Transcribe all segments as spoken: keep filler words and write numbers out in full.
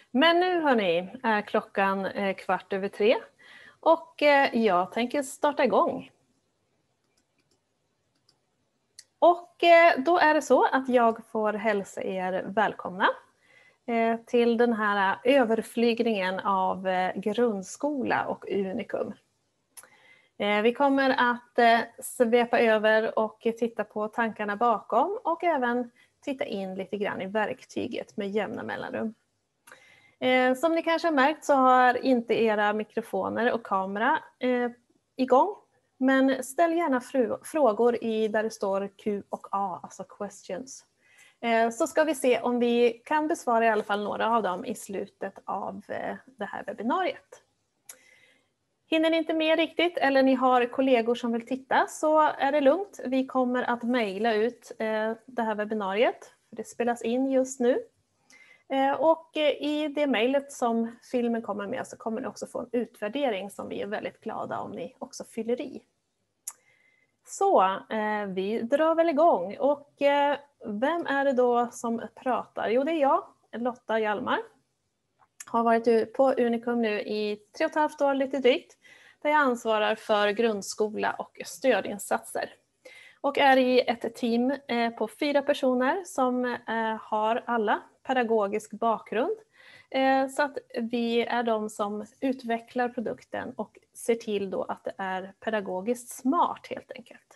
Men nu hörni är klockan eh, kvart över tre och eh, jag tänker starta igång. Och eh, då är det så att jag får hälsa er välkomna eh, till den här överflygningen av eh, grundskola och Unicum. Eh, vi kommer att eh, svepa över och titta på tankarna bakom och även titta in lite grann i verktyget med jämna mellanrum. Eh, som ni kanske har märkt så har inte era mikrofoner och kamera eh, igång. Men ställ gärna frågor i där det står Q och A, alltså questions. Eh, så ska vi se om vi kan besvara i alla fall några av dem i slutet av eh, det här webbinariet. Hinner ni inte med riktigt eller ni har kollegor som vill titta så är det lugnt. Vi kommer att mejla ut eh, det här webbinariet. Det spelas in just nu. Och i det mejlet som filmen kommer med så kommer ni också få en utvärdering som vi är väldigt glada om ni också fyller i. Så eh, vi drar väl igång och eh, vem är det då som pratar? Jo, det är jag, Lotta Hjalmar. Har varit på Unicum nu i tre och ett halvt år lite drygt. Där jag ansvarar för grundskola och stödinsatser. Och är i ett team eh, på fyra personer som eh, har alla pedagogisk bakgrund. Eh, så att vi är de som utvecklar produkten och ser till då att det är pedagogiskt smart helt enkelt.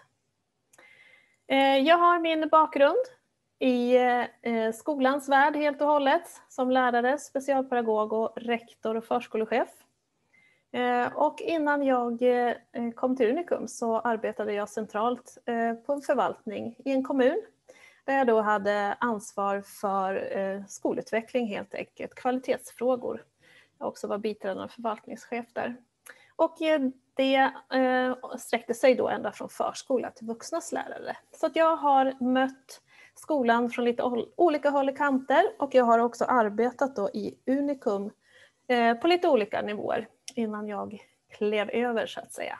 Eh, jag har min bakgrund i eh, skolans värld helt och hållet som lärare, specialpedagog och rektor och förskolechef. Eh, och innan jag eh, kom till Unicum så arbetade jag centralt eh, på en förvaltning i en kommun. Där jag då hade ansvar för eh, skolutveckling helt enkelt, kvalitetsfrågor. Jag också var biträdande förvaltningschef där. Och eh, det eh, sträckte sig då ända från förskola till vuxnas lärare. Så att jag har mött skolan från lite olika håll och kanter. Och jag har också arbetat då i Unicum eh, på lite olika nivåer innan jag klev över så att säga.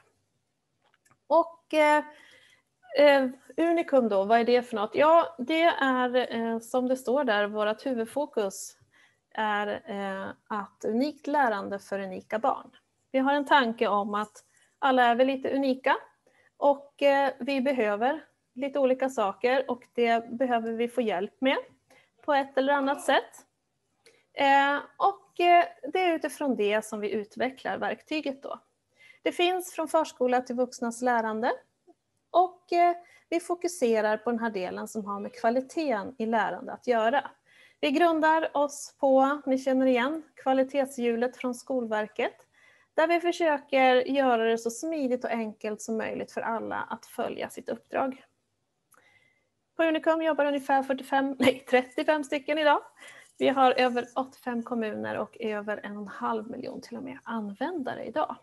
Och eh, Uh, Unicum då, vad är det för något? Ja, det är uh, som det står där, vårt huvudfokus är uh, att unikt lärande för unika barn. Vi har en tanke om att alla är väl lite unika och uh, vi behöver lite olika saker och det behöver vi få hjälp med på ett eller annat sätt. Uh, och uh, det är utifrån det som vi utvecklar verktyget då. Det finns från förskola till vuxnas lärande. Och eh, vi fokuserar på den här delen som har med kvaliteten i lärande att göra. Vi grundar oss på, ni känner igen, kvalitetshjulet från Skolverket. Där vi försöker göra det så smidigt och enkelt som möjligt för alla att följa sitt uppdrag. På Unicum jobbar ungefär fyrtiofem, nej, trettiofem stycken idag. Vi har över åttiofem kommuner och över en och en halv miljon till och med användare idag.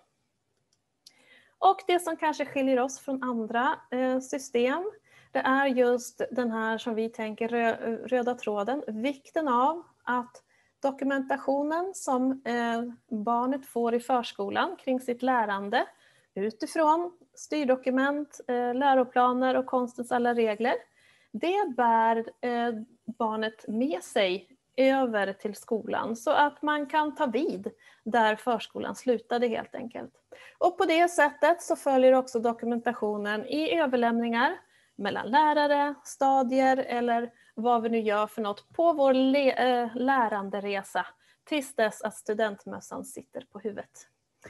Och det som kanske skiljer oss från andra eh, system, det är just den här som vi tänker rö röda tråden. Vikten av att dokumentationen som eh, barnet får i förskolan kring sitt lärande utifrån styrdokument, eh, läroplaner och konstens alla regler, det bär eh, barnet med sig över till skolan så att man kan ta vid där förskolan slutade helt enkelt. Och på det sättet så följer också dokumentationen i överlämningar mellan lärare, stadier eller vad vi nu gör för något på vår äh, läranderesa tills dess att studentmössan sitter på huvudet.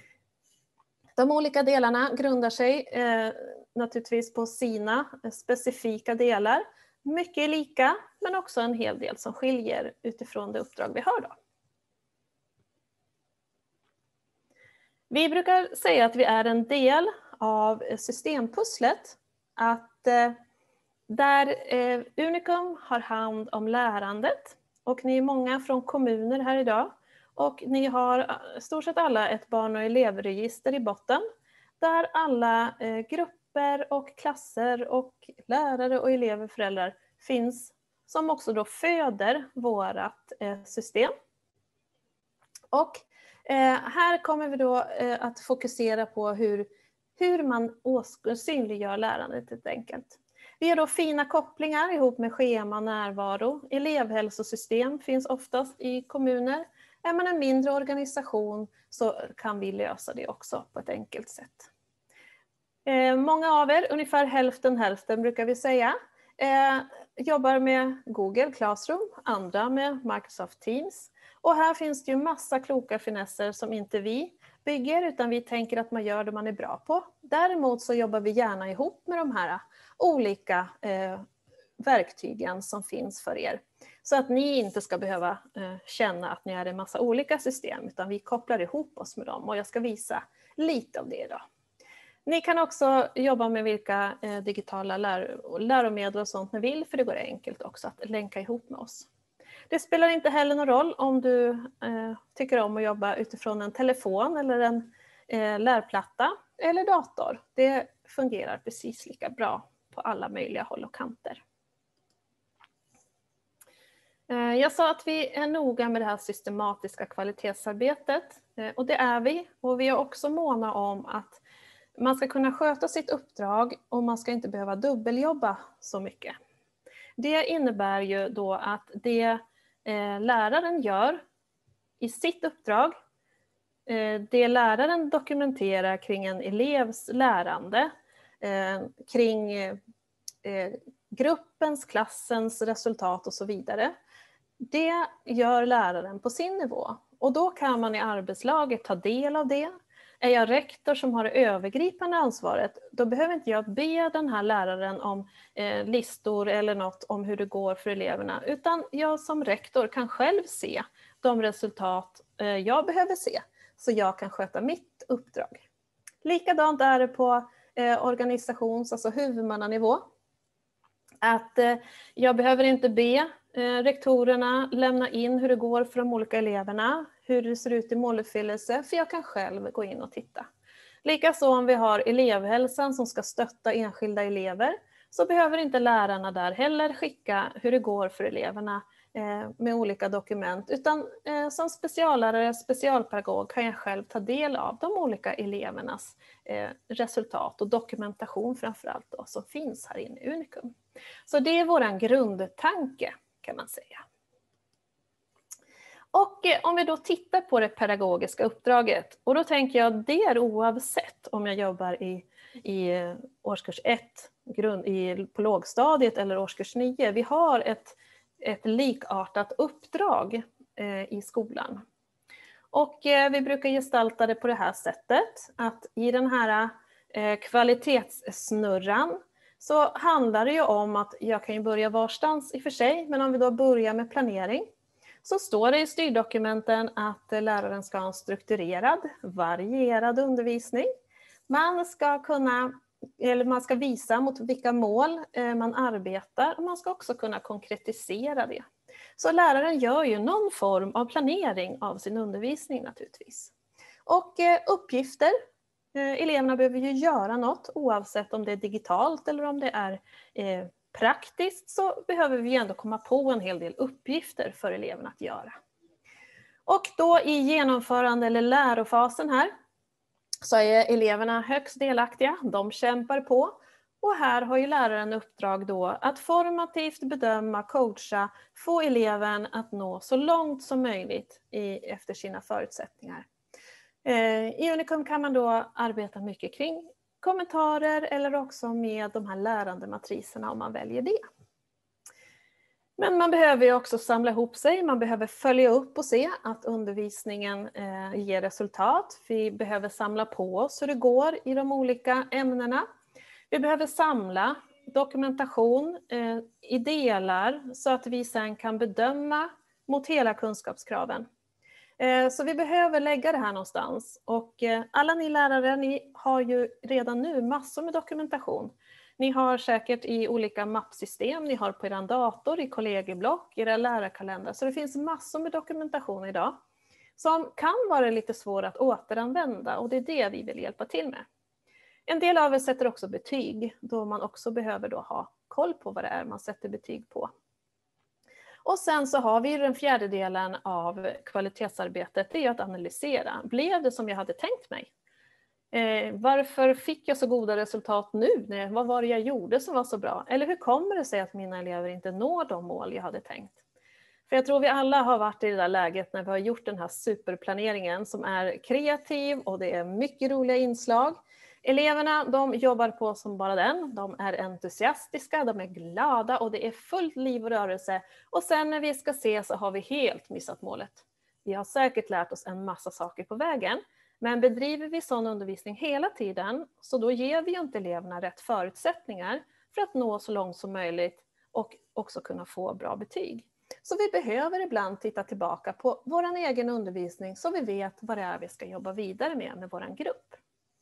De olika delarna grundar sig eh, naturligtvis på sina specifika delar. Mycket är lika men också en hel del som skiljer utifrån det uppdrag vi har då. Vi brukar säga att vi är en del av systempusslet. Att eh, där eh, Unicum har hand om lärandet och ni är många från kommuner här idag. Och ni har stort sett alla ett barn- och elevregister i botten. Där alla eh, grupper och klasser och lärare och elever och föräldrar finns som också då föder vårat eh, system. Och eh, här kommer vi då eh, att fokusera på hur, hur man synliggör lärandet helt enkelt. Vi har då fina kopplingar ihop med schema, närvaro. Elevhälsosystem finns oftast i kommuner Är man en mindre organisation så kan vi lösa det också på ett enkelt sätt. Eh, många av er, ungefär hälften hälften brukar vi säga, eh, jobbar med Google Classroom, andra med Microsoft Teams. Och här finns det ju massa kloka finesser som inte vi bygger, utan vi tänker att man gör det man är bra på. Däremot så jobbar vi gärna ihop med de här olika eh, verktygen som finns för er. Så att ni inte ska behöva eh, känna att ni är en massa olika system, utan vi kopplar ihop oss med dem. Och jag ska visa lite av det idag. Ni kan också jobba med vilka eh, digitala lär läromedel och sånt ni vill, för det går enkelt också att länka ihop med oss. Det spelar inte heller någon roll om du eh, tycker om att jobba utifrån en telefon eller en eh, lärplatta eller dator. Det fungerar precis lika bra på alla möjliga håll och kanter. Eh, jag sa att vi är noga med det här systematiska kvalitetsarbetet, eh, och det är vi. Och vi är också måna om att man ska kunna sköta sitt uppdrag och man ska inte behöva dubbeljobba så mycket. Det innebär ju då att det eh, läraren gör i sitt uppdrag, eh, det läraren dokumenterar kring en elevs lärande, eh, kring eh, gruppens, klassens resultat och så vidare. Det gör läraren på sin nivå. Och då kan man i arbetslaget ta del av det. Är jag rektor som har det övergripande ansvaret, då behöver inte jag be den här läraren om eh, listor eller något om hur det går för eleverna. Utan jag som rektor kan själv se de resultat eh, jag behöver se. Så jag kan sköta mitt uppdrag. Likadant är det på eh, organisations, alltså huvudmannanivå. Att eh, jag behöver inte be eh, rektorerna lämna in hur det går för de olika eleverna, hur det ser ut i måluppfyllelse, för jag kan själv gå in och titta. Likaså om vi har elevhälsan som ska stötta enskilda elever, så behöver inte lärarna där heller skicka hur det går för eleverna eh, med olika dokument, utan eh, som speciallärare, specialpedagog kan jag själv ta del av de olika elevernas eh, resultat och dokumentation framförallt då, som finns här inne i Unicum. Så det är våran grundtanke kan man säga. Och om vi då tittar på det pedagogiska uppdraget, och då tänker jag att det är oavsett om jag jobbar i, i årskurs ett, grund, i, på lågstadiet eller årskurs nio. Vi har ett, ett likartat uppdrag eh, i skolan. Och eh, vi brukar gestalta det på det här sättet, att i den här eh, kvalitetssnurran så handlar det ju om att jag kan ju börja varstans i och för sig, men om vi då börjar med planering, så står det i styrdokumenten att läraren ska ha en strukturerad, varierad undervisning. Man ska kunna, eller man ska visa mot vilka mål man arbetar, och man ska också kunna konkretisera det. Så läraren gör ju någon form av planering av sin undervisning naturligtvis. Och uppgifter, eleverna behöver ju göra något oavsett om det är digitalt eller om det är eh, praktiskt, så behöver vi ändå komma på en hel del uppgifter för eleverna att göra. Och då i genomförande eller lärofasen här så är eleverna högst delaktiga, de kämpar på. Och här har ju läraren uppdrag då att formativt bedöma, coacha, få eleven att nå så långt som möjligt i, efter sina förutsättningar. I Unicum kan man då arbeta mycket kring kommentarer eller också med de här lärande matriserna om man väljer det. Men man behöver ju också samla ihop sig, man behöver följa upp och se att undervisningen eh, ger resultat. Vi behöver samla på oss hur det går i de olika ämnena. Vi behöver samla dokumentation eh, i delar så att vi sen kan bedöma mot hela kunskapskraven. Så vi behöver lägga det här någonstans, och alla ni lärare, ni har ju redan nu massor med dokumentation. Ni har säkert i olika mappsystem, ni har på er dator, i kollegieblock, i era lärarkalendrar. Så det finns massor med dokumentation idag som kan vara lite svår att återanvända, och det är det vi vill hjälpa till med. En del av er sätter också betyg, då man också behöver då ha koll på vad det är man sätter betyg på. Och sen så har vi den fjärde delen av kvalitetsarbetet, det är att analysera. Blev det som jag hade tänkt mig? Eh, varför fick jag så goda resultat nu? Vad var det jag gjorde som var så bra? Eller hur kommer det sig att mina elever inte når de mål jag hade tänkt? För jag tror vi alla har varit i det där läget när vi har gjort den här superplaneringen som är kreativ och det är mycket roliga inslag. Eleverna, de jobbar på som bara den, de är entusiastiska, de är glada och det är fullt liv och rörelse. Och sen när vi ska se så har vi helt missat målet. Vi har säkert lärt oss en massa saker på vägen, men bedriver vi sån undervisning hela tiden så då ger vi ju inte eleverna rätt förutsättningar för att nå så långt som möjligt och också kunna få bra betyg. Så vi behöver ibland titta tillbaka på vår egen undervisning så vi vet vad det är vi ska jobba vidare med med vår grupp.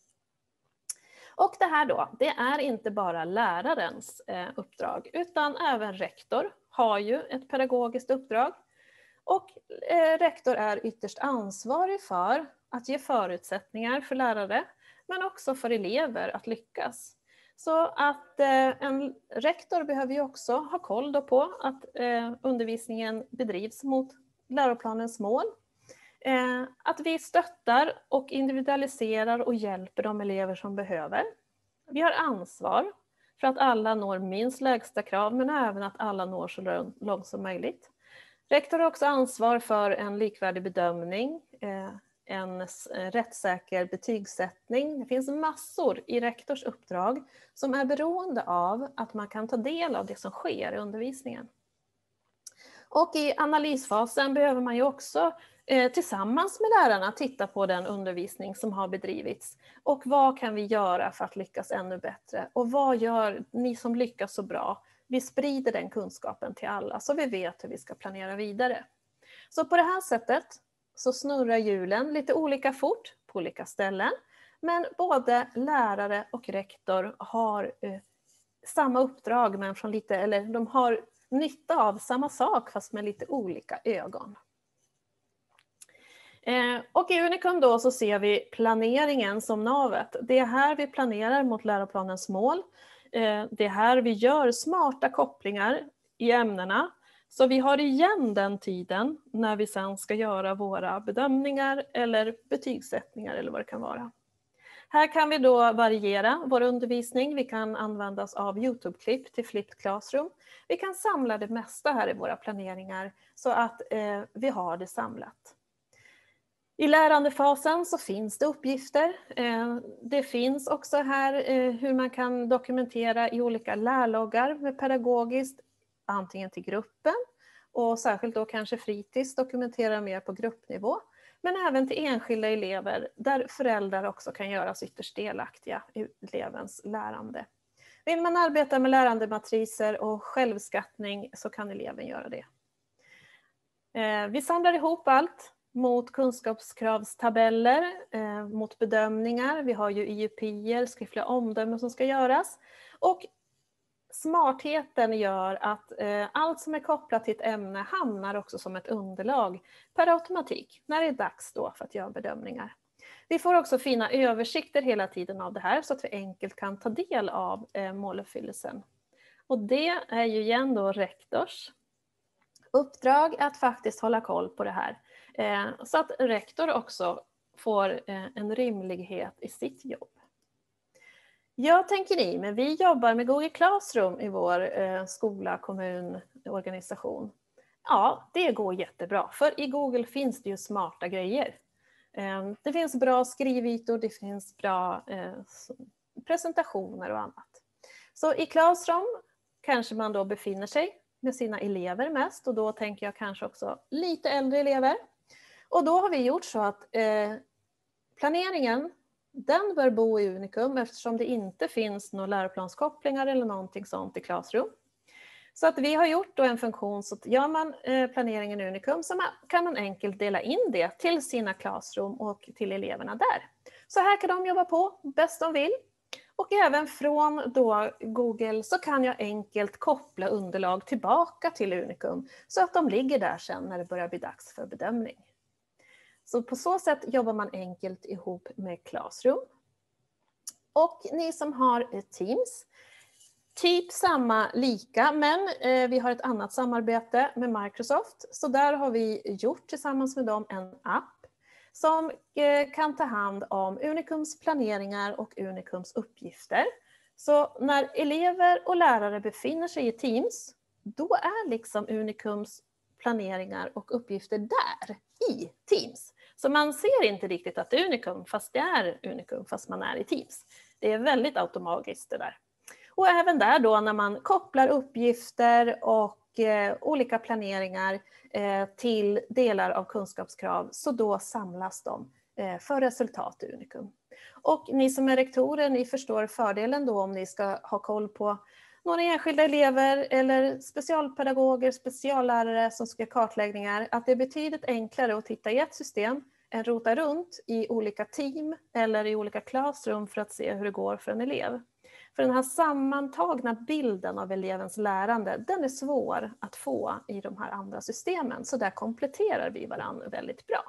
Och det här då, det är inte bara lärarens eh, uppdrag utan även rektor har ju ett pedagogiskt uppdrag. Och eh, rektor är ytterst ansvarig för att ge förutsättningar för lärare men också för elever att lyckas. Så att eh, en rektor behöver ju också ha koll då på att eh, undervisningen bedrivs mot läroplanens mål. Eh, att vi stöttar och individualiserar och hjälper de elever som behöver. Vi har ansvar för att alla når minst lägsta krav men även att alla når så långt som möjligt. Rektor har också ansvar för en likvärdig bedömning, eh, en rättssäker betygssättning. Det finns massor i rektors uppdrag som är beroende av att man kan ta del av det som sker i undervisningen. Och i analysfasen behöver man ju också eh, tillsammans med lärarna titta på den undervisning som har bedrivits. Och vad kan vi göra för att lyckas ännu bättre? Och vad gör ni som lyckas så bra? Vi sprider den kunskapen till alla så vi vet hur vi ska planera vidare. Så på det här sättet så snurrar hjulen lite olika fort på olika ställen. Men både lärare och rektor har eh, samma uppdrag men från lite, eller de har nytta av samma sak fast med lite olika ögon. Eh, och i Unicum då så ser vi planeringen som navet. Det är här vi planerar mot läroplanens mål. Eh, det är här vi gör smarta kopplingar i ämnena. Så vi har igen den tiden när vi sen ska göra våra bedömningar eller betygssättningar eller vad det kan vara. Här kan vi då variera vår undervisning. Vi kan använda oss av YouTube-klipp till Flipped Classroom. Vi kan samla det mesta här i våra planeringar så att eh, vi har det samlat. I lärandefasen så finns det uppgifter. Eh, det finns också här eh, hur man kan dokumentera i olika lärloggar med pedagogiskt, antingen till gruppen och särskilt då kanske fritids dokumentera mer på gruppnivå. Men även till enskilda elever där föräldrar också kan göras ytterst delaktiga i elevens lärande. Vill man arbeta med lärandematriser och självskattning så kan eleven göra det. Vi samlar ihop allt mot kunskapskravstabeller, mot bedömningar. Vi har ju I U P-er, skriftliga omdömen som ska göras. Och smartheten gör att eh, allt som är kopplat till ett ämne hamnar också som ett underlag per automatik när det är dags då för att göra bedömningar. Vi får också fina översikter hela tiden av det här så att vi enkelt kan ta del av eh, måluppfyllelsen. Och det är ju igen då rektors uppdrag att faktiskt hålla koll på det här. Eh, så att rektor också får eh, en rimlighet i sitt jobb. Jag tänker ni, men vi jobbar med Google Classroom i vår eh, skola, kommun, organisation. Ja, det går jättebra. För i Google finns det ju smarta grejer. Eh, det finns bra skrivytor, det finns bra eh, presentationer och annat. Så i Classroom kanske man då befinner sig med sina elever mest. Och då tänker jag kanske också lite äldre elever. Och då har vi gjort så att eh, planeringen, den bör bo i Unicum eftersom det inte finns några läroplanskopplingar eller någonting sånt i Classroom. Så att vi har gjort då en funktion så att gör man planeringen i Unicum så kan man enkelt dela in det till sina Classroom och till eleverna där. Så här kan de jobba på bäst de vill. Och även från då Google så kan jag enkelt koppla underlag tillbaka till Unicum så att de ligger där sen när det börjar bli dags för bedömning. Så på så sätt jobbar man enkelt ihop med Classroom. Och ni som har Teams, typ samma lika, men eh, vi har ett annat samarbete med Microsoft. Så där har vi gjort tillsammans med dem en app som eh, kan ta hand om Unicums planeringar och Unicums uppgifter. Så när elever och lärare befinner sig i Teams, då är liksom Unicums planeringar och uppgifter där i Teams. Så man ser inte riktigt att det är Unicum fast det är Unicum fast man är i Teams. Det är väldigt automatiskt det där. Och även där då när man kopplar uppgifter och eh, olika planeringar eh, till delar av kunskapskrav, så då samlas de eh, för resultat i Unicum. Och ni som är rektorer, ni förstår fördelen då om ni ska ha koll på några enskilda elever eller specialpedagoger, speciallärare som ska kartläggningar, att det är betydligt enklare att titta i ett system än rota runt i olika team eller i olika klassrum för att se hur det går för en elev. För den här sammantagna bilden av elevens lärande, den är svår att få i de här andra systemen. Så där kompletterar vi varandra väldigt bra.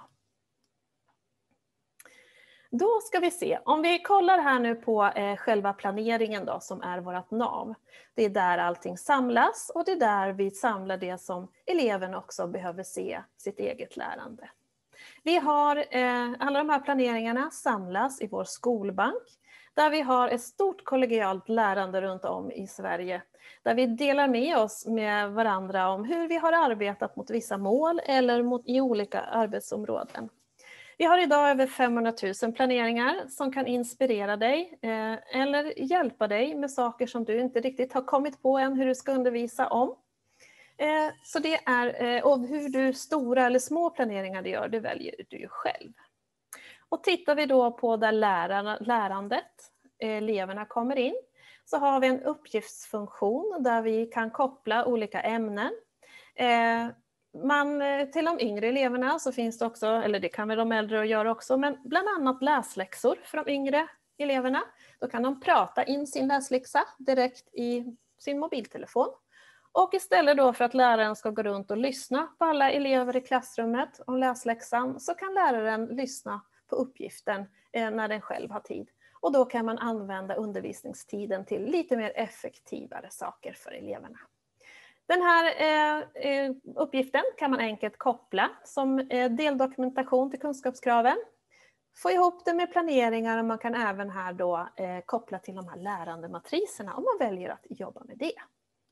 Då ska vi se, om vi kollar här nu på eh, själva planeringen då, som är vårt nav. Det är där allting samlas och det är där vi samlar det som eleven också behöver se sitt eget lärande. Vi har eh, alla de här planeringarna samlas i vår skolbank, där vi har ett stort kollegialt lärande runt om i Sverige, där vi delar med oss med varandra om hur vi har arbetat mot vissa mål eller mot, i olika arbetsområden. Vi har idag över femhundratusen planeringar som kan inspirera dig eh, eller hjälpa dig med saker som du inte riktigt har kommit på än hur du ska undervisa om. Eh, så det är, eh, och hur du stora eller små planeringar du gör, det väljer du ju själv. Och tittar vi då på där lärarna, lärandet, eleverna kommer in, så har vi en uppgiftsfunktion där vi kan koppla olika ämnen. Eh, man, till de yngre eleverna så finns det också, eller det kan väl de äldre göra också, men bland annat läsläxor för de yngre eleverna. Då kan de prata in sin läsläxa direkt i sin mobiltelefon. Och istället då för att läraren ska gå runt och lyssna på alla elever i klassrummet om läsläxan, så kan läraren lyssna på uppgiften eh, när den själv har tid. Och då kan man använda undervisningstiden till lite mer effektivare saker för eleverna. Den här eh, uppgiften kan man enkelt koppla som eh, deldokumentation till kunskapskraven. Få ihop det med planeringar, och man kan även här då eh, koppla till de här lärandematriserna om man väljer att jobba med det.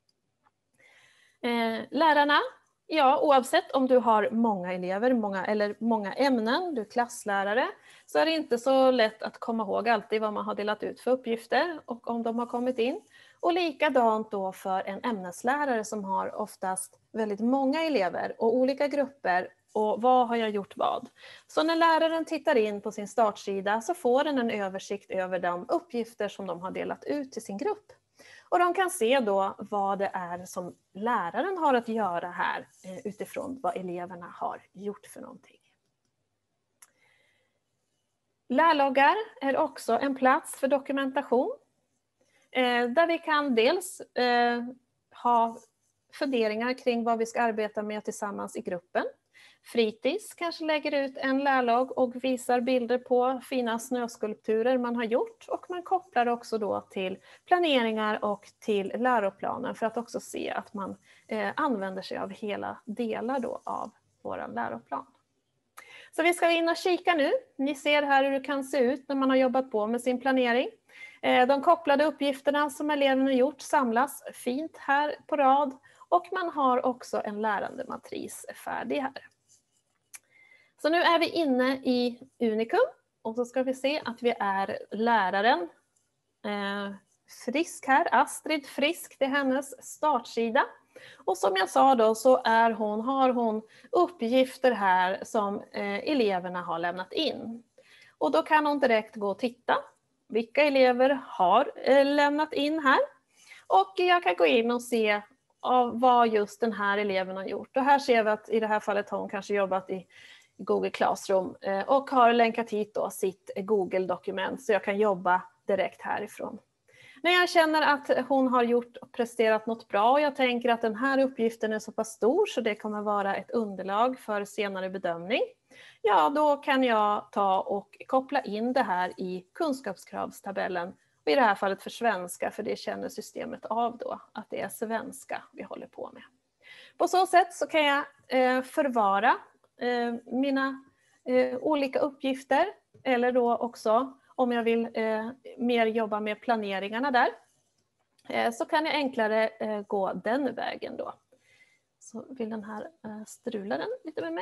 Eh, lärarna, ja, oavsett om du har många elever många, eller många ämnen, du är klasslärare, så är det inte så lätt att komma ihåg alltid vad man har delat ut för uppgifter och om de har kommit in. Och likadant då för en ämneslärare som har oftast väldigt många elever och olika grupper, och vad har jag gjort vad. Så när läraren tittar in på sin startsida så får den en översikt över de uppgifter som de har delat ut till sin grupp. Och de kan se då vad det är som läraren har att göra här utifrån vad eleverna har gjort för någonting. Lärloggar är också en plats för dokumentation. Där vi kan dels ha funderingar kring vad vi ska arbeta med tillsammans i gruppen. Fritids kanske lägger ut en lärlogg och visar bilder på fina snöskulpturer man har gjort, och man kopplar också då till planeringar och till läroplanen för att också se att man eh, använder sig av hela delar då av vår läroplan. Så vi ska in och kika nu. Ni ser här hur det kan se ut när man har jobbat på med sin planering. Eh, de kopplade uppgifterna som eleven har gjort samlas fint här på rad, och man har också en lärandematris färdig här. Så nu är vi inne i Unicum, och så ska vi se att vi är läraren eh, Frisk här, Astrid Frisk, det är hennes startsida. Och som jag sa då så är hon, har hon uppgifter här som eh, eleverna har lämnat in. Och då kan hon direkt gå och titta vilka elever har eh, lämnat in här. Och jag kan gå in och se av vad just den här eleven har gjort. Och här ser vi att i det här fallet har hon kanske jobbat i Google Classroom och har länkat hit då sitt Google-dokument, så jag kan jobba direkt härifrån. När jag känner att hon har gjort och presterat något bra, och jag tänker att den här uppgiften är så pass stor så det kommer vara ett underlag för senare bedömning, ja då kan jag ta och koppla in det här i kunskapskravstabellen, och i det här fallet för svenska, för det känner systemet av då att det är svenska vi håller på med. På så sätt så kan jag eh, förvara eh, mina eh, olika uppgifter, eller då också om jag vill eh, mer jobba med planeringarna där, eh, så kan jag enklare eh, gå den vägen då. Så vill den här eh, strula den lite med mig.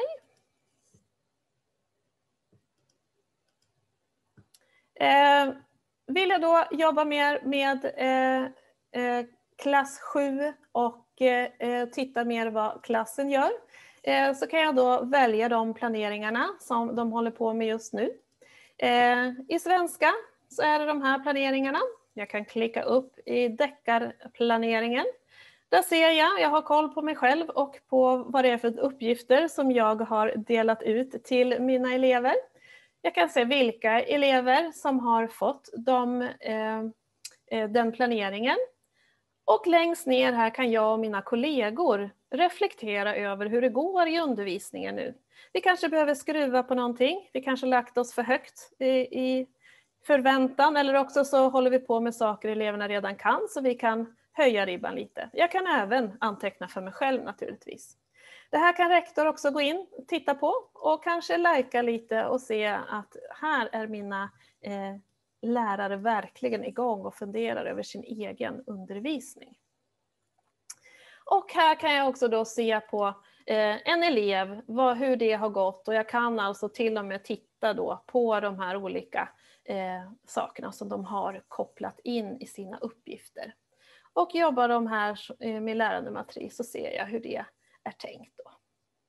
Eh, vill jag då jobba mer med eh, eh, klass sju och eh, titta mer vad klassen gör, eh, så kan jag då välja de planeringarna som de håller på med just nu. Eh, I svenska så är det de här planeringarna. Jag kan klicka upp i deckarplaneringen. Där ser jag, jag har koll på mig själv och på vad det är för uppgifter som jag har delat ut till mina elever. Jag kan se vilka elever som har fått de, eh, den planeringen. Och längst ner här kan jag och mina kollegor reflektera över hur det går i undervisningen nu. Vi kanske behöver skruva på någonting. Vi kanske lagt oss för högt i, i förväntan, eller också så håller vi på med saker eleverna redan kan så vi kan höja ribban lite. Jag kan även anteckna för mig själv naturligtvis. Det här kan rektor också gå in och titta på och kanske lajka lite och se att här är mina eh, lärare verkligen igång och funderar över sin egen undervisning. Och här kan jag också då se på eh, en elev, vad, hur det har gått, och jag kan alltså till och med titta då på de här olika eh, sakerna som de har kopplat in i sina uppgifter. Och jobbar de här eh, med lärandematris så ser jag hur det är tänkt då.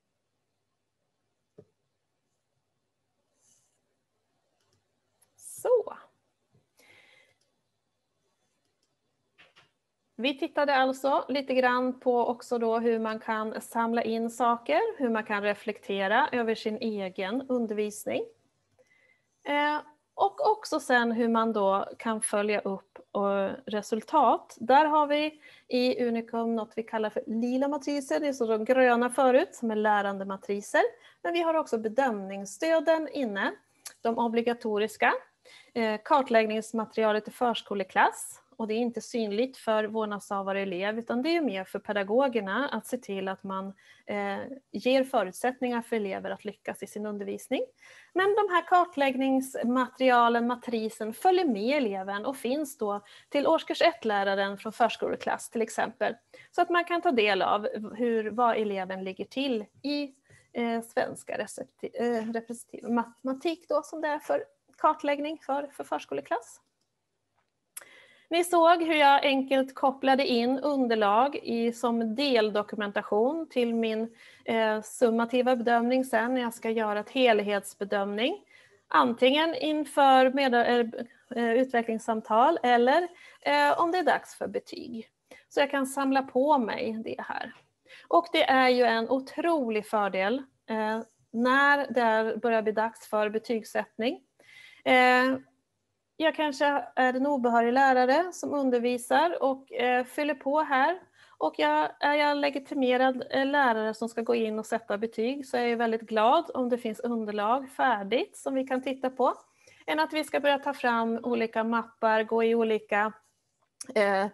Så. Vi tittade alltså lite grann på också då hur man kan samla in saker, hur man kan reflektera över sin egen undervisning. Eh, och också sen hur man då kan följa upp och resultat. Där har vi i Unicum något vi kallar för lila matriser, det är så de gröna förut som är lärande matriser. Men vi har också bedömningsstöden inne, de obligatoriska. Eh, kartläggningsmaterialet i förskoleklass. Och det är inte synligt för vårdnadshavare och elev, utan det är mer för pedagogerna att se till att man eh, ger förutsättningar för elever att lyckas i sin undervisning. Men de här kartläggningsmaterialen, matrisen, följer med eleven och finns då till årskurs ett-läraren från förskoleklass till exempel. Så att man kan ta del av hur, vad eleven ligger till i eh, svenska receptiv, eh, representativ matematik då, som det är för kartläggning för, för förskoleklass. Ni såg hur jag enkelt kopplade in underlag i, som deldokumentation till min eh, summativa bedömning sen när jag ska göra ett helhetsbedömning. Antingen inför med, eh, utvecklingssamtal eller eh, om det är dags för betyg. Så jag kan samla på mig det här. Och det är ju en otrolig fördel eh, när det börjar bli dags för betygssättning. Eh, Jag kanske är en obehörig lärare som undervisar och eh, fyller på här. Och jag, är jag legitimerad lärare som ska gå in och sätta betyg, så är jag väldigt glad om det finns underlag färdigt som vi kan titta på. Än att vi ska börja ta fram olika mappar, gå i olika eh,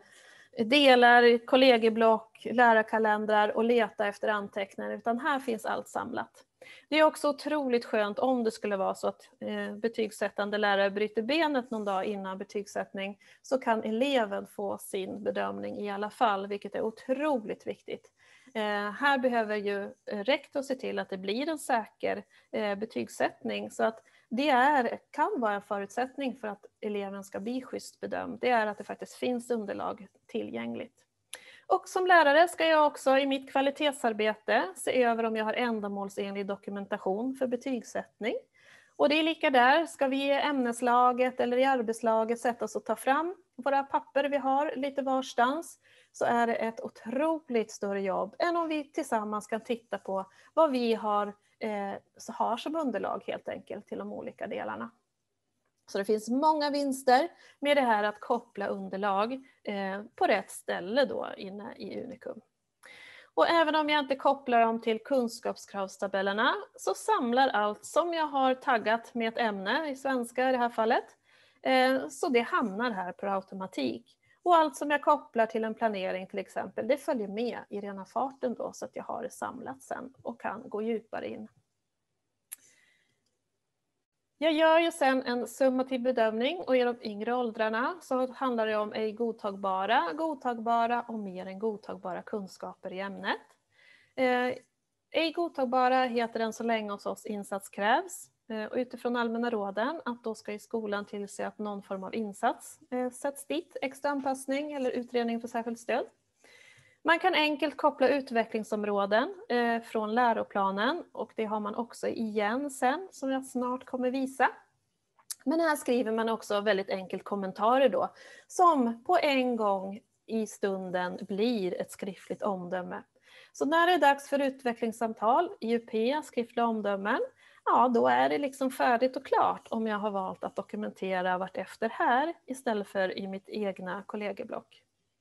delar, kollegieblock, lärarkalendrar och leta efter anteckningar. Utan här finns allt samlat. Det är också otroligt skönt om det skulle vara så att eh, betygssättande lärare bryter benet någon dag innan betygssättning, så kan eleven få sin bedömning i alla fall, vilket är otroligt viktigt. Eh, här behöver ju rektor se till att det blir en säker eh, betygssättning, så att det är, kan vara en förutsättning för att eleven ska bli schysst bedömd. Det är att det faktiskt finns underlag tillgängligt. Och som lärare ska jag också i mitt kvalitetsarbete se över om jag har ändamålsenlig dokumentation för betygssättning. Och det är lika där, ska vi i ämneslaget eller i arbetslaget sätta oss och ta fram våra papper vi har lite varstans, så är det ett otroligt större jobb än om vi tillsammans kan titta på vad vi har, eh, har som underlag helt enkelt till de olika delarna. Så det finns många vinster med det här att koppla underlag eh, på rätt ställe då inne i Unicum. Och även om jag inte kopplar dem till kunskapskravstabellerna, så samlar allt som jag har taggat med ett ämne, i svenska i det här fallet, eh, så det hamnar här per automatik. Och allt som jag kopplar till en planering till exempel, det följer med i rena farten då, så att jag har det samlat sen och kan gå djupare in. Jag gör ju sen en summativ bedömning, och i de yngre åldrarna så handlar det om ej godtagbara, godtagbara och mer än godtagbara kunskaper i ämnet. Eh, ej godtagbara heter den så länge hos oss insats krävs. Eh, och utifrån allmänna råden att då ska i skolan tillse att någon form av insats eh, sätts dit, extra anpassning eller utredning för särskilt stöd. Man kan enkelt koppla utvecklingsområden eh, från läroplanen och det har man också igen sen som jag snart kommer visa. Men här skriver man också väldigt enkelt kommentarer då som på en gång i stunden blir ett skriftligt omdöme. Så när det är dags för utvecklingssamtal, I U P, skriftliga omdömen, ja då är det liksom färdigt och klart om jag har valt att dokumentera vartefter här istället för i mitt egna kollegieblock.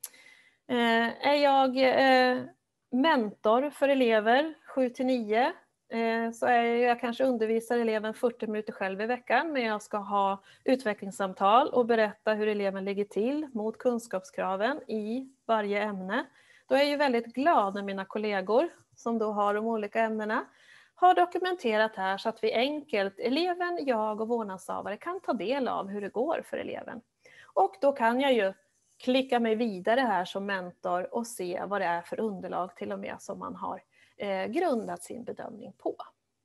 Eh, är jag eh, mentor för elever sju till nio eh, så är jag, jag kanske undervisar eleven fyrtio minuter själv i veckan men jag ska ha utvecklingssamtal och berätta hur eleven ligger till mot kunskapskraven i varje ämne. Då är jag ju väldigt glad när mina kollegor som då har de olika ämnena har dokumenterat här så att vi enkelt, eleven, jag och vårdnadshavare kan ta del av hur det går för eleven. Och då kan jag ju klicka mig vidare här som mentor och se vad det är för underlag till och med som man har eh, grundat sin bedömning på.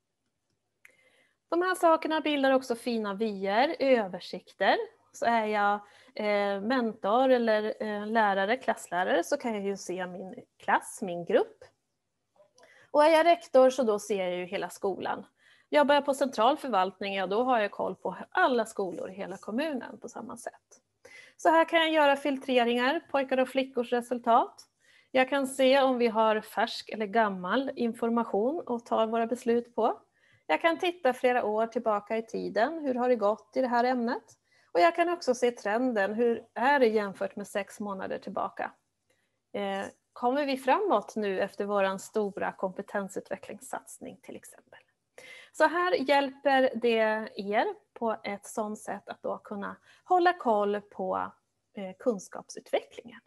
De här sakerna bildar också fina vyer, översikter. Så är jag eh, mentor eller eh, lärare, klasslärare så kan jag ju se min klass, min grupp. Och är jag rektor så då ser jag ju hela skolan. Jobbar jag på central förvaltning, ja då har jag koll på alla skolor i hela kommunen på samma sätt. Så här kan jag göra filtreringar, pojkar och flickors resultat. Jag kan se om vi har färsk eller gammal information och tar våra beslut på. Jag kan titta flera år tillbaka i tiden, hur har det gått i det här ämnet? Och jag kan också se trenden, hur är det jämfört med sex månader tillbaka? Eh, kommer vi framåt nu efter vår stora kompetensutvecklingssatsning till exempel? Så här hjälper det er på ett sådant sätt att då kunna hålla koll på eh, kunskapsutvecklingen.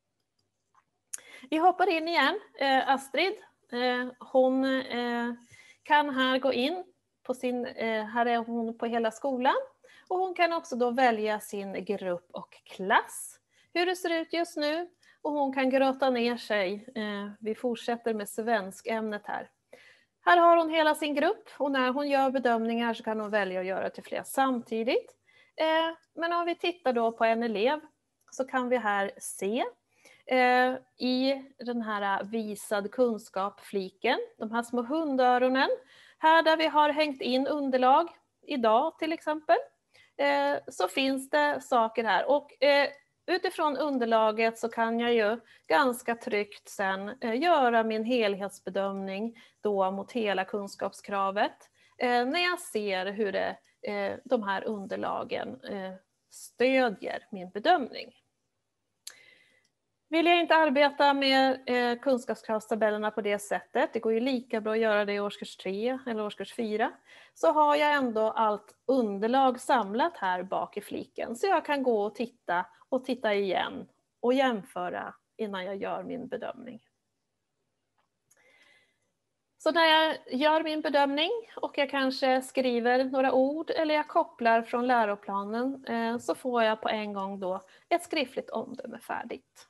Vi hoppar in igen. Eh, Astrid, eh, hon eh, kan här gå in på sin, eh, här är hon på hela skolan. Och hon kan också då välja sin grupp och klass. Hur det ser ut just nu. Och hon kan grotta ner sig. Eh, vi fortsätter med svenskämnet här. Här har hon hela sin grupp och när hon gör bedömningar så kan hon välja att göra till flera samtidigt. Eh, men om vi tittar då på en elev så kan vi här se eh, i den här visad kunskap-fliken, de här små hundöronen, här där vi har hängt in underlag idag till exempel, eh, så finns det saker här. Och eh, utifrån underlaget så kan jag ju ganska tryggt sen eh, göra min helhetsbedömning då mot hela kunskapskravet eh, när jag ser hur det, eh, de här underlagen eh, stödjer min bedömning. Vill jag inte arbeta med eh, kunskapskravstabellerna på det sättet, det går ju lika bra att göra det i årskurs tre eller årskurs fyra, så har jag ändå allt underlag samlat här bak i fliken. Så jag kan gå och titta och titta igen och jämföra innan jag gör min bedömning. Så när jag gör min bedömning och jag kanske skriver några ord eller jag kopplar från läroplanen eh, så får jag på en gång då ett skriftligt omdöme färdigt.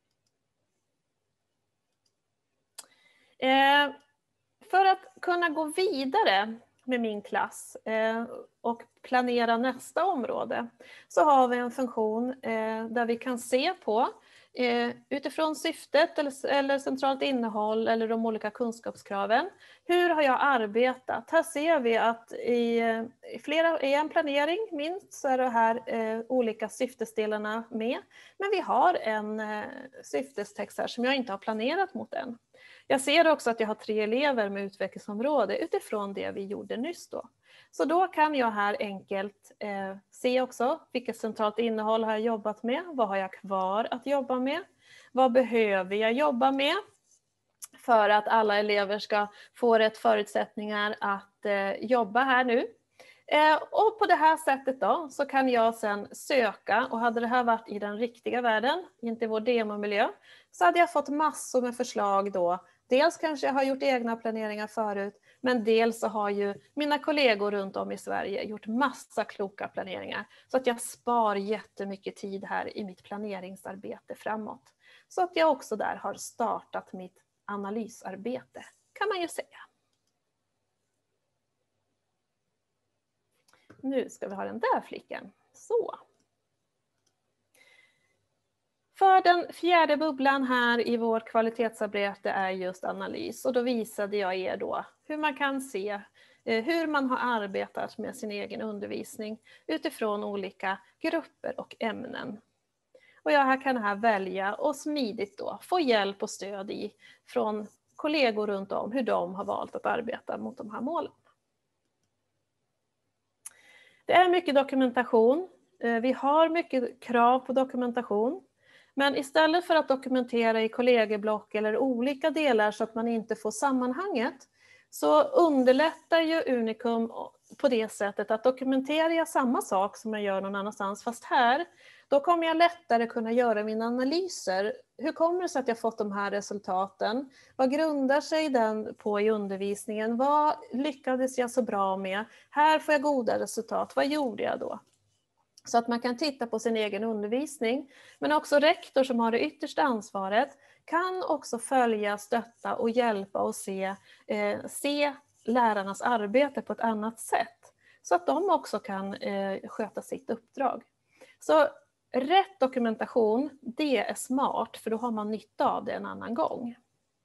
Eh, för att kunna gå vidare med min klass eh, och planera nästa område så har vi en funktion eh, där vi kan se på eh, utifrån syftet eller, eller centralt innehåll eller de olika kunskapskraven. Hur har jag arbetat? Här ser vi att i, i, flera, i en planering minst så är det här eh, olika syftesdelarna med. Men vi har en eh, syftestext här som jag inte har planerat mot än. Jag ser också att jag har tre elever med utvecklingsområde utifrån det vi gjorde nyss då. Så då kan jag här enkelt eh, se också vilket centralt innehåll har jag jobbat med, vad har jag kvar att jobba med, vad behöver jag jobba med för att alla elever ska få rätt förutsättningar att eh, jobba här nu. Eh, och på det här sättet då så kan jag sedan söka, och hade det här varit i den riktiga världen, inte i vår demomiljö, så hade jag fått massor med förslag då. Dels kanske jag har gjort egna planeringar förut, men dels så har ju mina kollegor runt om i Sverige gjort massa kloka planeringar. Så att jag spar jättemycket tid här i mitt planeringsarbete framåt. Så att jag också där har startat mitt analysarbete, kan man ju säga. Nu ska vi ha den där fliken. Så. För den fjärde bubblan här i vårt kvalitetsarbete är just analys. Och då visade jag er då hur man kan se hur man har arbetat med sin egen undervisning utifrån olika grupper och ämnen. Och jag här kan här välja och smidigt då få hjälp och stöd i från kollegor runt om hur de har valt att arbeta mot de här målen. Det är mycket dokumentation. Vi har mycket krav på dokumentation. Men istället för att dokumentera i kollegieblock eller olika delar så att man inte får sammanhanget, så underlättar ju Unicum på det sättet att dokumenterar jag samma sak som jag gör någon annanstans, fast här, då kommer jag lättare kunna göra mina analyser. Hur kommer det sig att jag fått de här resultaten? Vad grundar sig den på i undervisningen? Vad lyckades jag så bra med? Här får jag goda resultat. Vad gjorde jag då? Så att man kan titta på sin egen undervisning. Men också rektor som har det yttersta ansvaret kan också följa, stötta och hjälpa och se, eh, se lärarnas arbete på ett annat sätt. Så att de också kan eh, sköta sitt uppdrag. Så rätt dokumentation, det är smart, för då har man nytta av det en annan gång.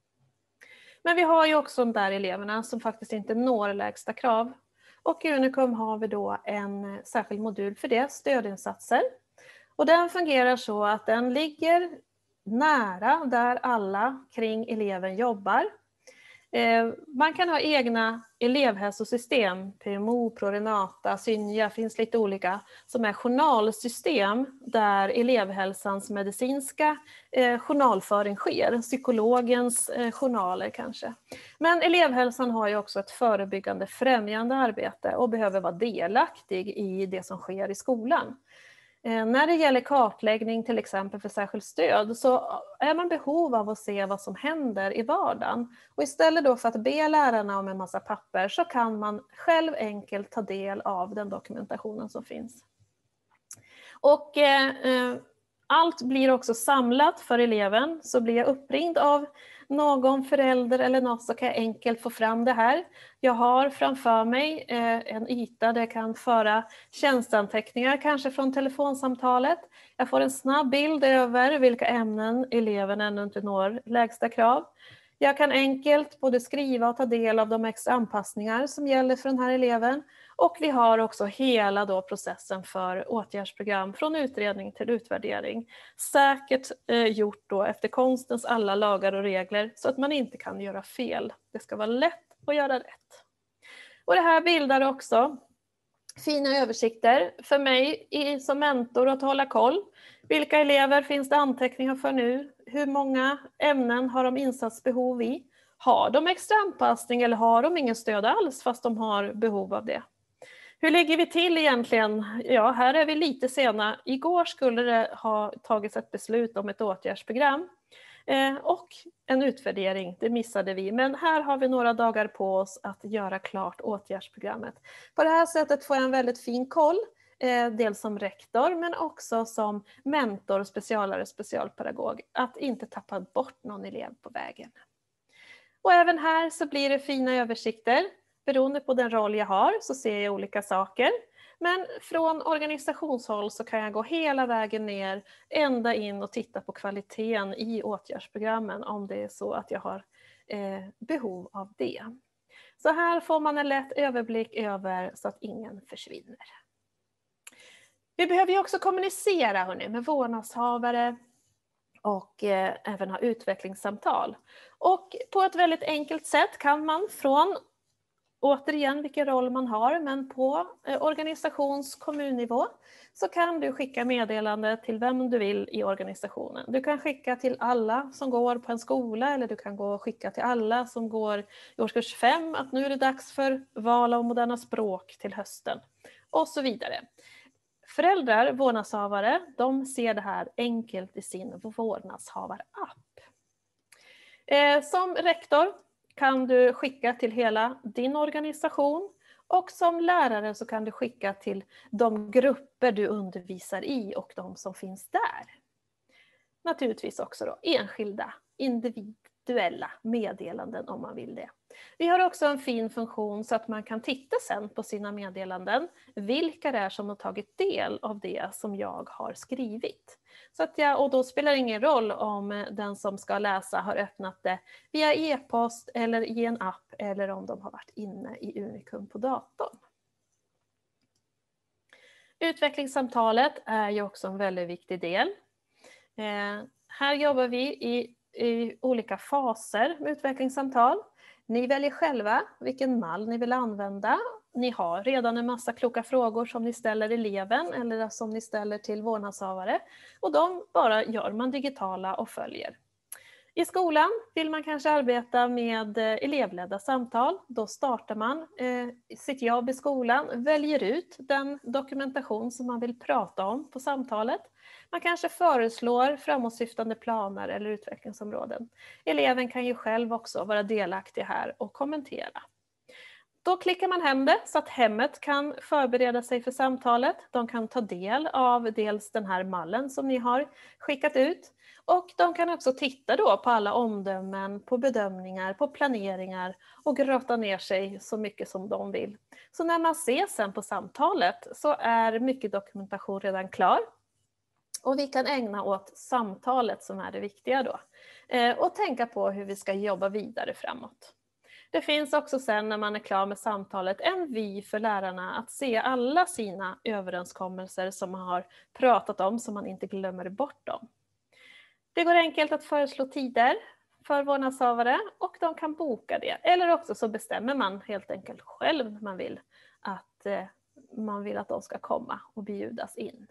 Men vi har ju också de där eleverna som faktiskt inte når lägsta krav. Och i Unicum har vi då en särskild modul för det, stödinsatser. Och den fungerar så att den ligger nära där alla kring eleven jobbar. Eh, man kan ha egna elevhälsosystem, P M O, Prorenata, Synja, finns lite olika, som är journalsystem där elevhälsans medicinska eh, journalföring sker, psykologens eh, journaler kanske. Men elevhälsan har ju också ett förebyggande främjande arbete och behöver vara delaktig i det som sker i skolan. När det gäller kartläggning till exempel för särskilt stöd så är man behov av att se vad som händer i vardagen. Och istället då för att be lärarna om en massa papper så kan man själv enkelt ta del av den dokumentationen som finns. Och eh, allt blir också samlat för eleven, så blir jag uppringd av någon förälder eller något så kan jag enkelt få fram det här. Jag har framför mig eh, en yta där jag kan föra tjänsteanteckningar, kanske från telefonsamtalet. Jag får en snabb bild över vilka ämnen eleven ännu inte når lägsta krav. Jag kan enkelt både skriva och ta del av de extra anpassningar som gäller för den här eleven. Och vi har också hela då processen för åtgärdsprogram från utredning till utvärdering. Säkert eh, gjort då efter konstens alla lagar och regler så att man inte kan göra fel. Det ska vara lätt att göra rätt. Och det här bildar också fina översikter för mig i, som mentor att hålla koll. Vilka elever finns det anteckningar för nu? Hur många ämnen har de insatsbehov i? Har de extra anpassning eller har de ingen stöd alls fast de har behov av det? Hur ligger vi till egentligen? Ja, här är vi lite sena. Igår skulle det ha tagits ett beslut om ett åtgärdsprogram eh, och en utvärdering. Det missade vi, men här har vi några dagar på oss att göra klart åtgärdsprogrammet. På det här sättet får jag en väldigt fin koll. Eh, dels som rektor men också som mentor, specialare, specialpedagog. Att inte tappa bort någon elev på vägen. Och även här så blir det fina översikter. Beroende på den roll jag har så ser jag olika saker. Men från organisationshåll så kan jag gå hela vägen ner, ända in och titta på kvaliteten i åtgärdsprogrammen om det är så att jag har eh, behov av det. Så här får man en lätt överblick över så att ingen försvinner. Vi behöver ju också kommunicera hörni, med vårdnadshavare och eh, även ha utvecklingssamtal. Och på ett väldigt enkelt sätt kan man från, återigen vilken roll man har, men på eh, organisations- kommunnivå så kan du skicka meddelande till vem du vill i organisationen. Du kan skicka till alla som går på en skola eller du kan gå och skicka till alla som går i årskurs fem att nu är det dags för val av moderna språk till hösten och så vidare. Föräldrar, vårdnadshavare, de ser det här enkelt i sin vårdnadshavarapp. Eh, som rektor kan du skicka till hela din organisation och som lärare så kan du skicka till de grupper du undervisar i och de som finns där. Naturligtvis också då enskilda individ, aktuella meddelanden om man vill det. Vi har också en fin funktion så att man kan titta sen på sina meddelanden, vilka det är som har tagit del av det som jag har skrivit. Så att jag, och då spelar det ingen roll om den som ska läsa har öppnat det via e-post eller i en app eller om de har varit inne i Unicum på datorn. Utvecklingssamtalet är ju också en väldigt viktig del. Eh, här jobbar vi i, i olika faser med utvecklingssamtal. Ni väljer själva vilken mall ni vill använda. Ni har redan en massa kloka frågor som ni ställer eleven eller som ni ställer till vårdnadshavare. Och de bara gör man digitala och följer. I skolan vill man kanske arbeta med elevledda samtal. Då startar man eh, sitt jobb i skolan, väljer ut den dokumentation som man vill prata om på samtalet. Man kanske föreslår framåtsyftande planer eller utvecklingsområden. Eleven kan ju själv också vara delaktig här och kommentera. Då klickar man hem det så att hemmet kan förbereda sig för samtalet. De kan ta del av dels den här mallen som ni har skickat ut. Och de kan också titta då på alla omdömen, på bedömningar, på planeringar och grotta ner sig så mycket som de vill. Så när man ses sen på samtalet så är mycket dokumentation redan klar. Och vi kan ägna åt samtalet som är det viktiga då. Eh, och tänka på hur vi ska jobba vidare framåt. Det finns också sen när man är klar med samtalet en vy för lärarna att se alla sina överenskommelser som man har pratat om så man inte glömmer bort dem. Det går enkelt att föreslå tider för vårdnadshavare och de kan boka det. Eller också så bestämmer man helt enkelt själv när man vill att eh, man vill att de ska komma och bjudas in.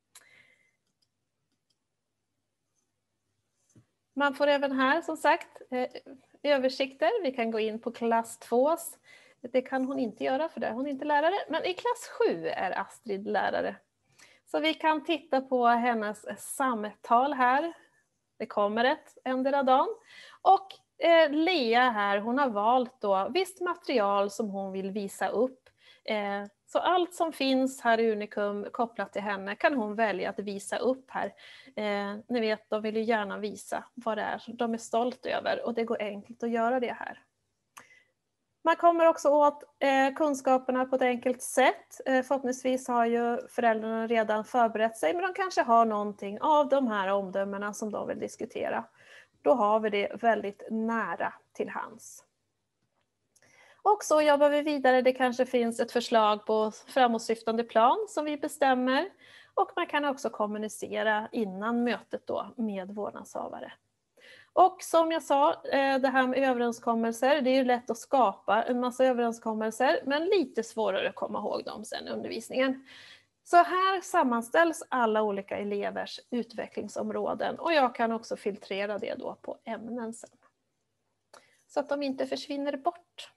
Man får även här som sagt eh, översikter. Vi kan gå in på klass två. Det kan hon inte göra för det är hon inte lärare. Men i klass sju är Astrid lärare. Så vi kan titta på hennes samtal här. Det kommer ett ändra dagen. Och eh, Lea här, hon har valt då visst material som hon vill visa upp. Eh, så allt som finns här i Unicum kopplat till henne kan hon välja att visa upp här. Eh, ni vet, de vill ju gärna visa vad det är de är stolt över och det går enkelt att göra det här. Man kommer också åt eh, kunskaperna på ett enkelt sätt. Eh, förhoppningsvis har ju föräldrarna redan förberett sig men de kanske har någonting av de här omdömena som de vill diskutera. Då har vi det väldigt nära till hands. Och så jobbar vi vidare. Det kanske finns ett förslag på framåtsyftande plan som vi bestämmer. Och man kan också kommunicera innan mötet då med vårdnadshavare. Och som jag sa, det här med överenskommelser, det är ju lätt att skapa en massa överenskommelser men lite svårare att komma ihåg dem sen i undervisningen. Så här sammanställs alla olika elevers utvecklingsområden och jag kan också filtrera det då på ämnen sen. Så att de inte försvinner bort.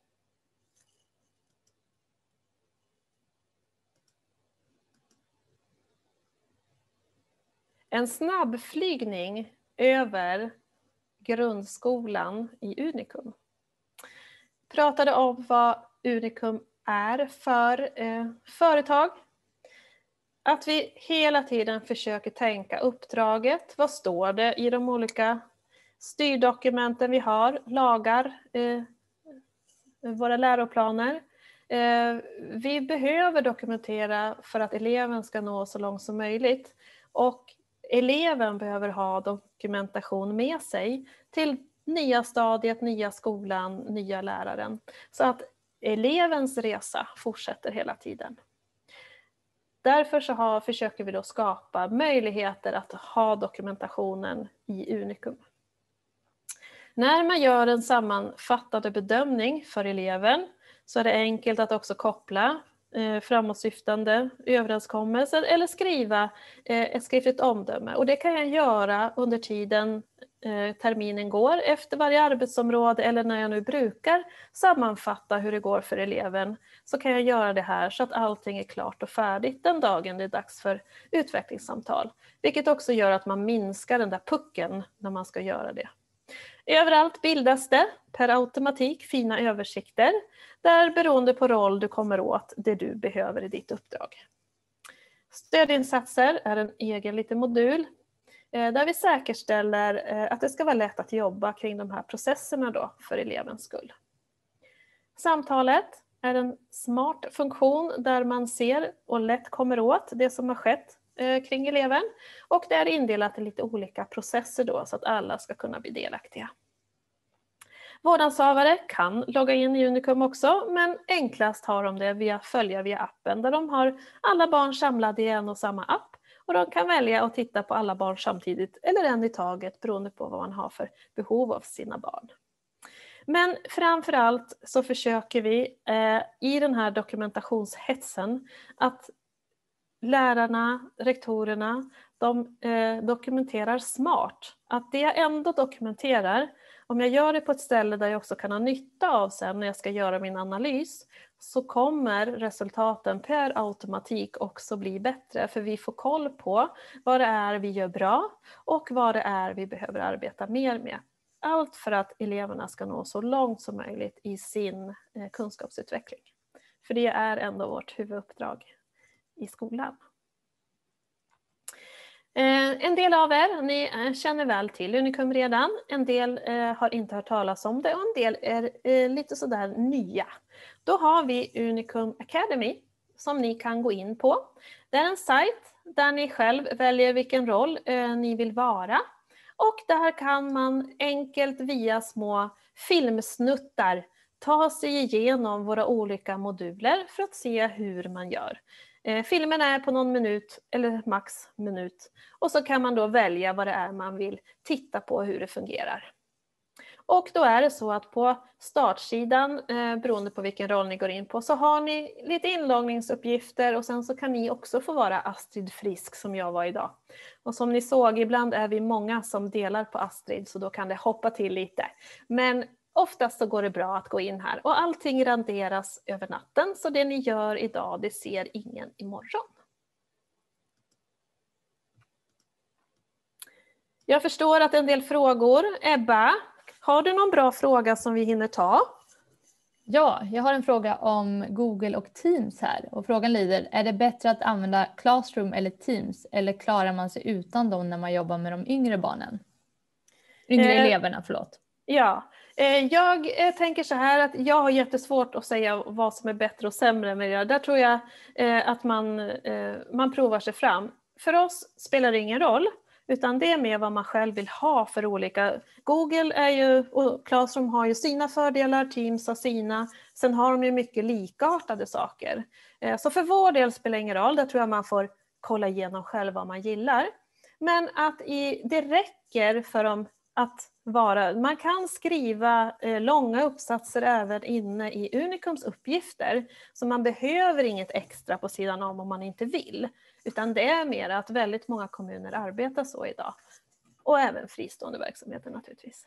En snabbflygning över grundskolan i Unicum. Pratade om vad Unicum är för eh, företag. Att vi hela tiden försöker tänka uppdraget. Vad står det i de olika styrdokumenten vi har, lagar, eh, våra läroplaner. Eh, vi behöver dokumentera för att eleven ska nå så långt som möjligt. Och eleven behöver ha dokumentation med sig till nya stadiet, nya skolan, nya läraren. Så att elevens resa fortsätter hela tiden. Därför så har, försöker vi då skapa möjligheter att ha dokumentationen i Unicum. När man gör en sammanfattande bedömning för eleven så är det enkelt att också koppla eh, framåtsyftande överenskommelser eller skriva eh, ett skriftligt omdöme. Och det kan jag göra under tiden eh, terminen går, efter varje arbetsområde eller när jag nu brukar sammanfatta hur det går för eleven. Så kan jag göra det här så att allting är klart och färdigt den dagen det är dags för utvecklingssamtal. Vilket också gör att man minskar den där pucken när man ska göra det. Överallt bildas det per automatik fina översikter där beroende på roll du kommer åt det du behöver i ditt uppdrag. Stödinsatser är en egen liten modul. där vi säkerställer att det ska vara lätt att jobba kring de här processerna då för elevens skull. Samtalet är en smart funktion där man ser och lätt kommer åt det som har skett kring eleven, och det är indelat i lite olika processer då så att alla ska kunna bli delaktiga. Vårdnadshavare kan logga in i Unicum också, men enklast har de det via följa via appen där de har alla barn samlade i en och samma app, och de kan välja att titta på alla barn samtidigt eller en i taget beroende på vad man har för behov av sina barn. Men framförallt så försöker vi eh, i den här dokumentationshetsen att lärarna, rektorerna, de eh, dokumenterar smart. Att det jag ändå dokumenterar, om jag gör det på ett ställe där jag också kan ha nytta av sen när jag ska göra min analys, så kommer resultaten per automatik också bli bättre. För vi får koll på vad det är vi gör bra och vad det är vi behöver arbeta mer med. Allt för att eleverna ska nå så långt som möjligt i sin eh, kunskapsutveckling. För det är ändå vårt huvuduppdrag i skolan. Eh, en del av er, ni eh, känner väl till Unicum redan. En del eh, har inte hört talas om det och en del är eh, lite sådär nya. Då har vi Unicum Academy som ni kan gå in på. Det är en sajt där ni själv väljer vilken roll eh, ni vill vara. Och där kan man enkelt via små filmsnuttar ta sig igenom våra olika moduler för att se hur man gör. Eh, filmen är på någon minut eller max minut, och så kan man då välja vad det är man vill titta på, hur det fungerar. Och då är det så att på startsidan, eh, beroende på vilken roll ni går in på, så har ni lite inloggningsuppgifter, och sen så kan ni också få vara Astrid Frisk som jag var idag. Och som ni såg, ibland är vi många som delar på Astrid, så då kan det hoppa till lite. Men oftast så går det bra att gå in här, och allting renderas över natten, så det ni gör idag, det ser ingen imorgon. Jag förstår att en del frågor. Ebba, har du någon bra fråga som vi hinner ta? Ja, jag har en fråga om Google och Teams här. Och frågan lyder, är det bättre att använda Classroom eller Teams? Eller klarar man sig utan dem när man jobbar med de yngre barnen? Yngre eh, eleverna, förlåt. Ja, eh, jag eh, tänker så här att jag har jättesvårt att säga vad som är bättre och sämre med det. Där tror jag eh, att man, eh, man provar sig fram. För oss spelar det ingen roll. Utan det är mer vad man själv vill ha för olika. Google är ju, och Classroom har ju sina fördelar, Teams har sina. Sen har de ju mycket likartade saker. Så för vår del spelar det ingen roll, där tror jag man får kolla igenom själv vad man gillar. Men att i, det räcker för dem att vara, man kan skriva eh, långa uppsatser även inne i Unicums uppgifter. Så man behöver inget extra på sidan om om man inte vill. Utan det är mer att väldigt många kommuner arbetar så idag. Och även fristående verksamheter naturligtvis.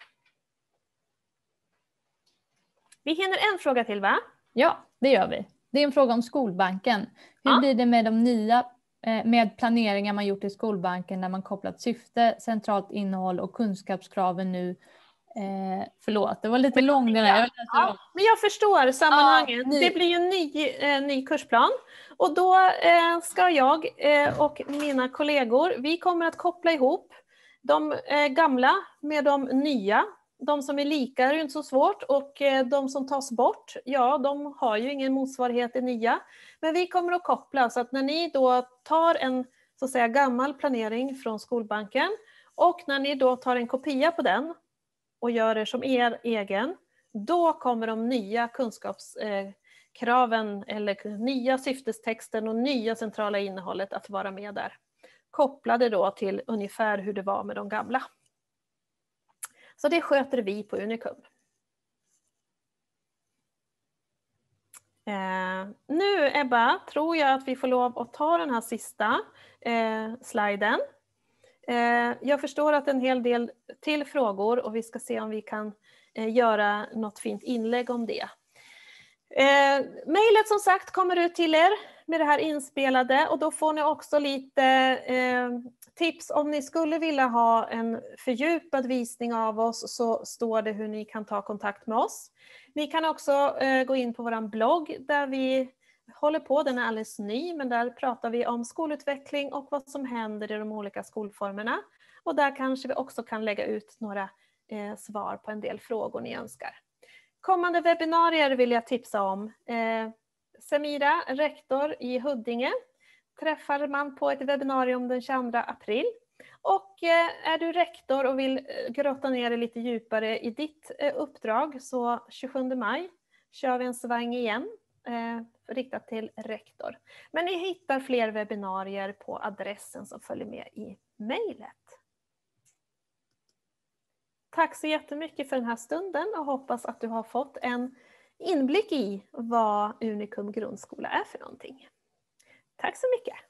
Vi hinner en fråga till, va? Ja, det gör vi. Det är en fråga om Skolbanken. Hur ja. blir det med de nya med planeringar man gjort i Skolbanken när man kopplat syfte, centralt innehåll och kunskapskraven nu? Eh, förlåt, det var lite lång den här. Ja, men jag förstår sammanhanget. Ja, det blir ju en ny, eh, ny kursplan. Och då eh, ska jag eh, och mina kollegor, vi kommer att koppla ihop de eh, gamla med de nya. De som är lika är ju inte så svårt, och eh, de som tas bort, ja, de har ju ingen motsvarighet i nya. Men vi kommer att koppla så att när ni då tar en så att säga gammal planering från Skolbanken, och när ni då tar en kopia på den och gör det som er egen, då kommer de nya kunskapskraven eller nya syftestexten och nya centrala innehållet att vara med där. Kopplade då till ungefär hur det var med de gamla. Så det sköter vi på Unicum. Eh, nu Ebba, tror jag att vi får lov att ta den här sista eh, sliden. Eh, jag förstår att en hel del till frågor, och vi ska se om vi kan eh, göra något fint inlägg om det. Eh, Mejlet som sagt kommer ut till er med det här inspelade, och då får ni också lite eh, tips om ni skulle vilja ha en fördjupad visning av oss, så står det hur ni kan ta kontakt med oss. Ni kan också eh, gå in på vår blogg där vi håller på, den är alldeles ny, men där pratar vi om skolutveckling och vad som händer i de olika skolformerna. Och där kanske vi också kan lägga ut några eh, svar på en del frågor ni önskar. Kommande webbinarier vill jag tipsa om. Eh, Samira, rektor i Huddinge, träffar man på ett webbinarium den tjugoandra april. Och eh, är du rektor och vill grotta ner dig lite djupare i ditt eh, uppdrag, så tjugosjunde maj kör vi en sväng igen eh, riktat till rektor. Men ni hittar fler webbinarier på adressen som följer med i mejlet. Tack så jättemycket för den här stunden och hoppas att du har fått en inblick i vad Unicum grundskola är för någonting. Tack så mycket!